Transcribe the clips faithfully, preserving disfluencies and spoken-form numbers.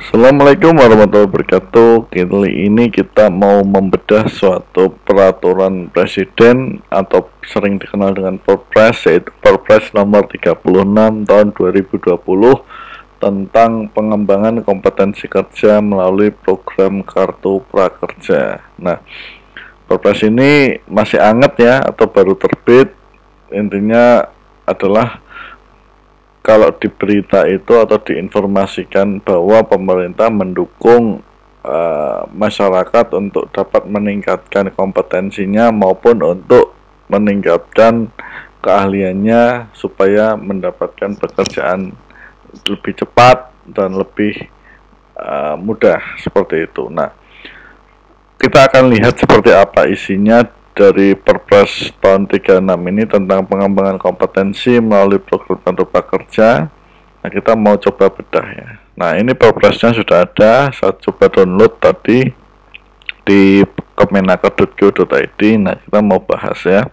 Assalamualaikum warahmatullahi wabarakatuh. Kali ini kita mau membedah suatu peraturan presiden atau sering dikenal dengan Perpres, yaitu Perpres nomor tiga puluh enam tahun dua ribu dua puluh tentang pengembangan kompetensi kerja melalui program Kartu Prakerja. Nah, Perpres ini masih hangat ya, atau baru terbit. Intinya adalah kalau di berita itu atau diinformasikan bahwa pemerintah mendukung uh, masyarakat untuk dapat meningkatkan kompetensinya maupun untuk meningkatkan keahliannya supaya mendapatkan pekerjaan lebih cepat dan lebih uh, mudah, seperti itu. Nah, kita akan lihat seperti apa isinya dari Perpres tahun tiga puluh enam ini tentang pengembangan kompetensi melalui program Kartu Prakerja. Nah, kita mau coba bedah ya. Nah, ini Perpresnya sudah ada, saya coba download tadi di kemenaker dot go dot i d. Nah, kita mau bahas ya.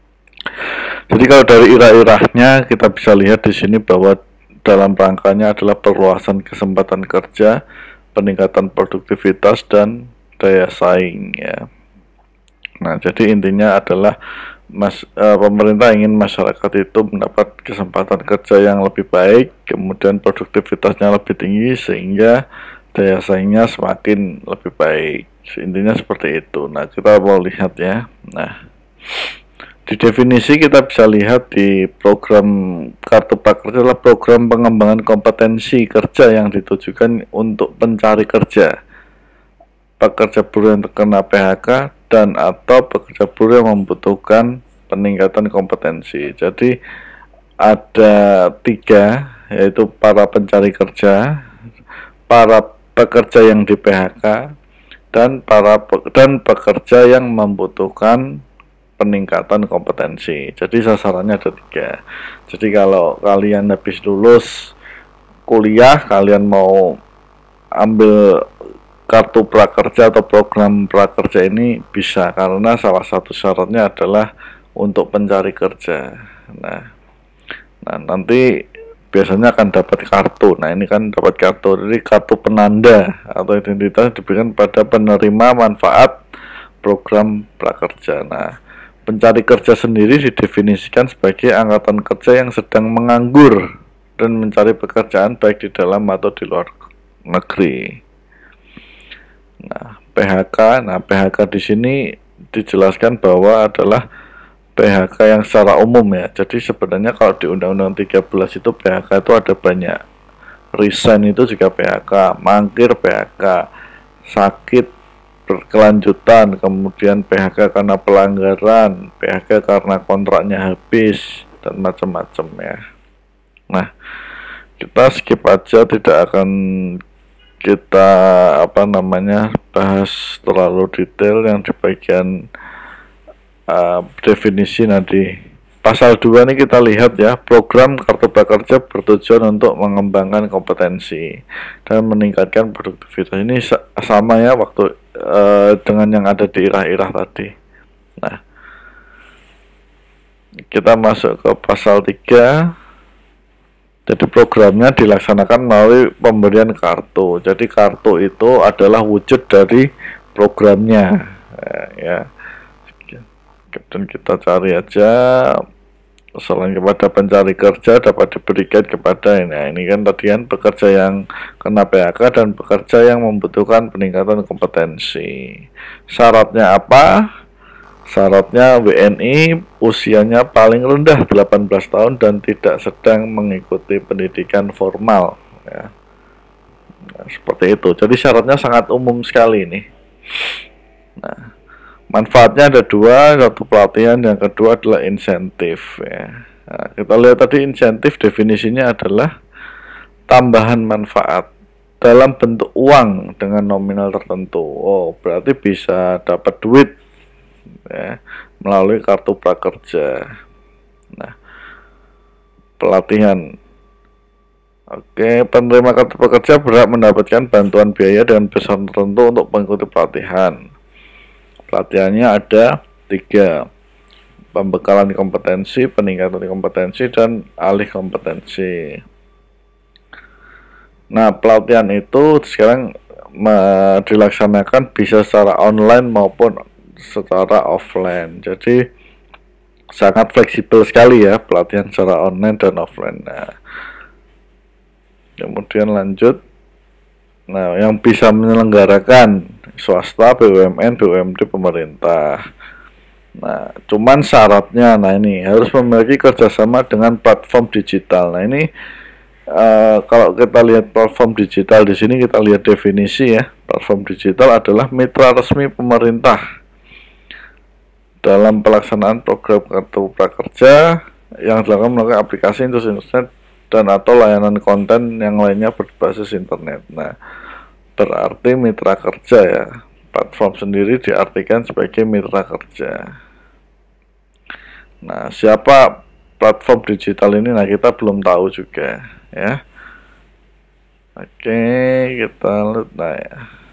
Jadi kalau dari irah-irahnya kita bisa lihat di sini bahwa dalam rangkanya adalah perluasan kesempatan kerja, peningkatan produktivitas dan daya saing ya. Nah, jadi intinya adalah mas, e, pemerintah ingin masyarakat itu mendapat kesempatan kerja yang lebih baik, kemudian produktivitasnya lebih tinggi sehingga daya saingnya semakin lebih baik. Intinya seperti itu. Nah, kita mau lihat ya. Nah, di definisi kita bisa lihat di program Kartu Prakerja adalah program pengembangan kompetensi kerja yang ditujukan untuk pencari kerja, pekerja buruh yang terkena P H K, dan atau pekerja buruh yang membutuhkan peningkatan kompetensi. Jadi ada tiga, yaitu para pencari kerja, para pekerja yang di P H K, dan para pe dan pekerja yang membutuhkan peningkatan kompetensi. Jadi sasarannya ada tiga. Jadi kalau kalian habis lulus kuliah, kalian mau ambil Kartu Prakerja atau program prakerja ini bisa, karena salah satu syaratnya adalah untuk pencari kerja. Nah, nah nanti biasanya akan dapat kartu. Nah, ini kan dapat kartu, jadi kartu penanda atau identitas diberikan pada penerima manfaat program prakerja. Nah, pencari kerja sendiri didefinisikan sebagai angkatan kerja yang sedang menganggur dan mencari pekerjaan baik di dalam atau di luar negeri. Nah, P H K, nah P H K di sini dijelaskan bahwa adalah P H K yang secara umum ya. Jadi sebenarnya kalau di Undang-Undang tiga belas itu P H K itu ada banyak. Resign itu juga P H K, mangkir P H K, sakit berkelanjutan, kemudian P H K karena pelanggaran, P H K karena kontraknya habis, dan macam-macam ya. Nah, kita skip aja, tidak akan kita apa namanya bahas terlalu detail yang di bagian uh, definisi. Nanti pasal dua ini kita lihat ya, program Kartu Prakerja bertujuan untuk mengembangkan kompetensi dan meningkatkan produktivitas. Ini sama ya waktu uh, dengan yang ada di irah-irah tadi. Nah, kita masuk ke pasal tiga. Jadi programnya dilaksanakan melalui pemberian kartu. Jadi kartu itu adalah wujud dari programnya ya. Dan kita cari aja, selain kepada pencari kerja dapat diberikan kepada ini. Nah, ini kan tadi kan pekerja yang kena P H K dan pekerja yang membutuhkan peningkatan kompetensi. Syaratnya apa? Syaratnya W N I usianya paling rendah delapan belas tahun dan tidak sedang mengikuti pendidikan formal ya. Nah, seperti itu. Jadi syaratnya sangat umum sekali ini. Nah, manfaatnya ada dua, satu pelatihan, yang kedua adalah insentif ya. Nah, kita lihat tadi insentif definisinya adalah tambahan manfaat dalam bentuk uang dengan nominal tertentu. Oh, berarti bisa dapat duit ya, melalui Kartu Prakerja. Nah, pelatihan. Oke, penerima Kartu Prakerja berhak mendapatkan bantuan biaya dengan besar tertentu untuk mengikuti pelatihan. Pelatihannya ada tiga: pembekalan kompetensi, peningkatan kompetensi, dan alih kompetensi. Nah, pelatihan itu sekarang dilaksanakan bisa secara online maupun secara offline. Jadi sangat fleksibel sekali ya pelatihan secara online dan offline. Nah, kemudian lanjut. Nah, yang bisa menyelenggarakan swasta, B U M N, B U M D, pemerintah. Nah, cuman syaratnya, nah ini harus memiliki kerjasama dengan platform digital. Nah ini uh, kalau kita lihat platform digital di sini, kita lihat definisi ya. Platform digital adalah mitra resmi pemerintah dalam pelaksanaan program kartu prakerja yang dilakukan melalui aplikasi internet dan atau layanan konten yang lainnya berbasis internet. Nah, berarti mitra kerja ya. Platform sendiri diartikan sebagai mitra kerja. Nah, siapa platform digital ini? Nah, kita belum tahu juga ya. Oke, kita lihat. Nah, ya.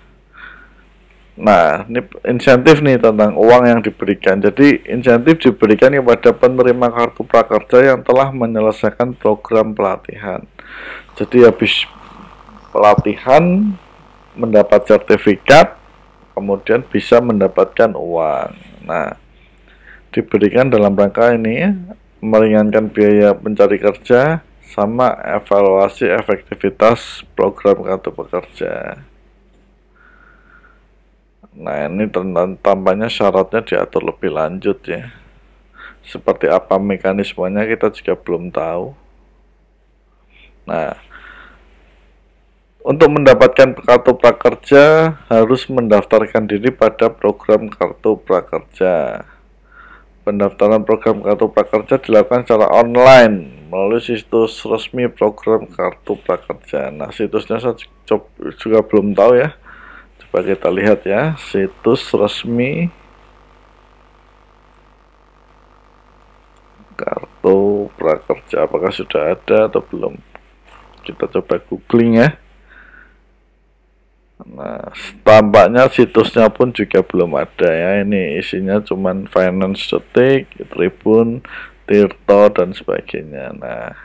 Nah, ini insentif nih tentang uang yang diberikan. Jadi, insentif diberikan kepada penerima kartu prakerja yang telah menyelesaikan program pelatihan. Jadi, habis pelatihan mendapat sertifikat, kemudian bisa mendapatkan uang. Nah, diberikan dalam rangka ini meringankan biaya pencari kerja sama evaluasi efektivitas program kartu pekerja. Nah, ini tampaknya syaratnya diatur lebih lanjut ya. Seperti apa mekanismenya kita juga belum tahu. Nah, untuk mendapatkan kartu prakerja harus mendaftarkan diri pada program kartu prakerja. Pendaftaran program kartu prakerja dilakukan secara online melalui situs resmi program kartu prakerja. Nah, situsnya saya juga belum tahu ya. Coba kita lihat ya, situs resmi kartu prakerja, apakah sudah ada atau belum? Kita coba googling ya. Nah, tampaknya situsnya pun juga belum ada ya. Ini isinya cuman finance detik, Tribun, Tirto dan sebagainya. Nah,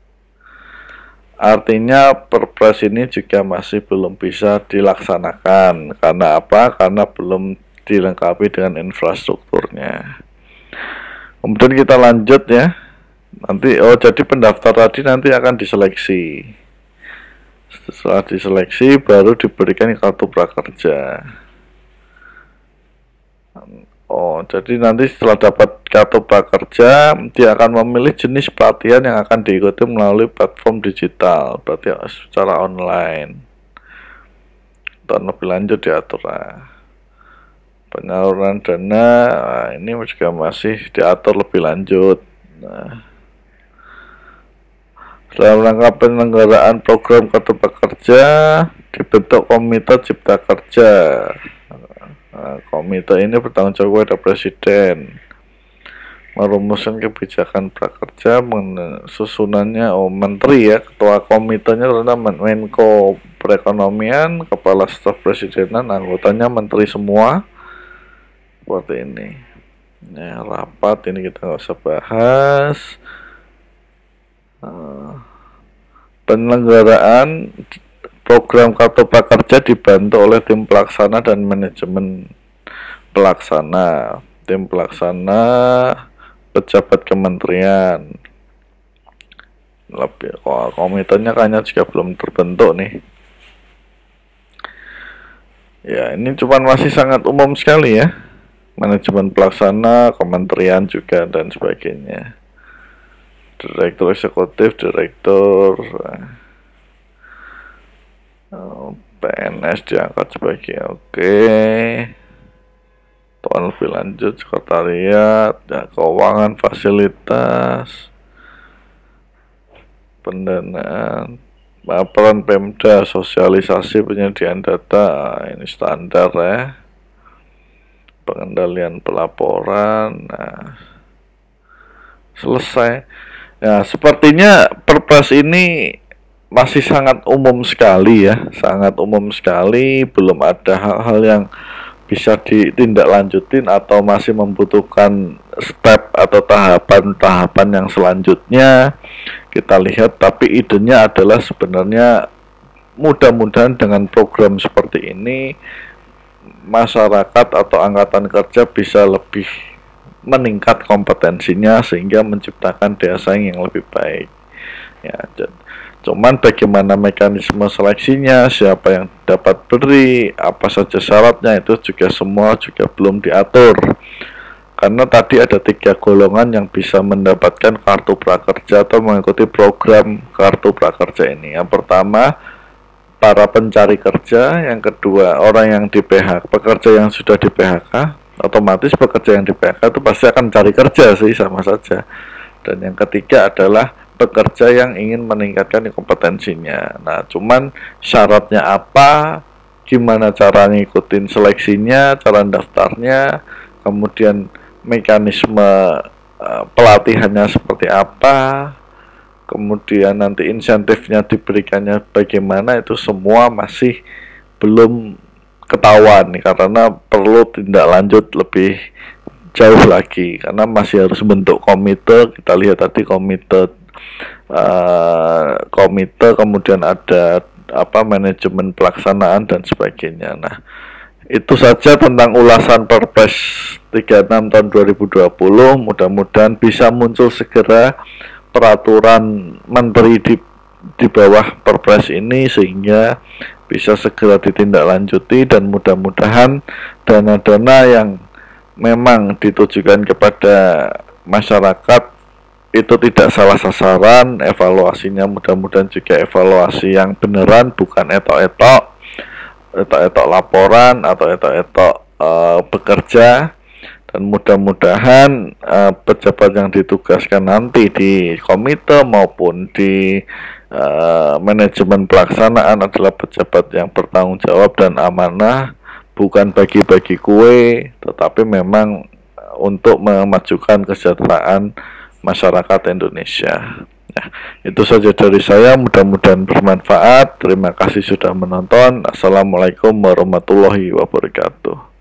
artinya perpres ini juga masih belum bisa dilaksanakan. Karena apa? Karena belum dilengkapi dengan infrastrukturnya. Kemudian kita lanjut ya. Nanti, oh jadi pendaftar tadi nanti akan diseleksi. Setelah diseleksi baru diberikan kartu prakerja. Oh, jadi nanti setelah dapat kartu prakerja, dia akan memilih jenis pelatihan yang akan diikuti melalui platform digital, berarti secara online. Dan lebih lanjut diatur. Penyaluran dana, nah, ini juga masih diatur lebih lanjut. Nah, dalam rangka penyelenggaraan program kartu prakerja dibentuk Komite Cipta Kerja. Nah, komite ini bertanggung jawab kepada Presiden merumuskan kebijakan prakerja, susunannya oh menteri ya, ketua komitenya adalah Menko Perekonomian, kepala staf presidenan, anggotanya menteri semua. Seperti ini. Nah, rapat ini kita nggak usah bahas. Nah, penyelenggaraan program kartu prakerja dibantu oleh tim pelaksana dan manajemen pelaksana, tim pelaksana, pejabat kementerian. Lebih, oh, komitenya kayaknya juga belum terbentuk nih. Ya, ini cuman masih sangat umum sekali ya. Manajemen pelaksana, kementerian juga dan sebagainya. Direktur eksekutif, direktur P N S diangkat sebagai oke. Okay. Tuan lebih lanjut sekretariat, ya, keuangan, fasilitas, pendanaan, peran Pemda, sosialisasi penyediaan data, ini standar ya. Pengendalian pelaporan, nah, selesai. Ya, sepertinya perpres ini masih sangat umum sekali ya, sangat umum sekali, belum ada hal-hal yang bisa ditindaklanjutin atau masih membutuhkan step atau tahapan-tahapan yang selanjutnya kita lihat. Tapi idenya adalah sebenarnya mudah-mudahan dengan program seperti ini masyarakat atau angkatan kerja bisa lebih meningkat kompetensinya sehingga menciptakan daya saing yang lebih baik. Ya, cuman bagaimana mekanisme seleksinya, siapa yang dapat beri, apa saja syaratnya, itu juga semua juga belum diatur. Karena tadi ada tiga golongan yang bisa mendapatkan kartu prakerja atau mengikuti program kartu prakerja ini. Yang pertama, para pencari kerja. Yang kedua, orang yang di P H K, pekerja yang sudah di P H K. Otomatis pekerja yang di P H K itu pasti akan cari kerja sih, sama saja. Dan yang ketiga adalah pekerja yang ingin meningkatkan kompetensinya. Nah, cuman syaratnya apa, gimana cara ngikutin seleksinya, cara daftarnya, kemudian mekanisme uh, pelatihannya seperti apa, kemudian nanti insentifnya diberikannya bagaimana, itu semua masih belum ketahuan nih, karena perlu tindak lanjut lebih jauh lagi, karena masih harus bentuk komite. Kita lihat tadi komite uh, komite kemudian ada apa manajemen pelaksanaan dan sebagainya. Nah, itu saja tentang ulasan Perpres tiga puluh enam tahun dua ribu dua puluh. Mudah-mudahan bisa muncul segera peraturan menteri di di bawah Perpres ini sehingga bisa segera ditindaklanjuti, dan mudah-mudahan dana-dana yang memang ditujukan kepada masyarakat itu tidak salah sasaran. Evaluasinya mudah-mudahan juga evaluasi yang beneran, bukan etok-etok etok-etok laporan atau etok-etok uh, bekerja. Dan mudah-mudahan uh, pejabat yang ditugaskan nanti di komite maupun di uh, manajemen pelaksanaan adalah pejabat yang bertanggung jawab dan amanah, bukan bagi-bagi kue, tetapi memang untuk memajukan kesejahteraan masyarakat Indonesia. Ya, itu saja dari saya, mudah-mudahan bermanfaat. Terima kasih sudah menonton. Assalamualaikum warahmatullahi wabarakatuh.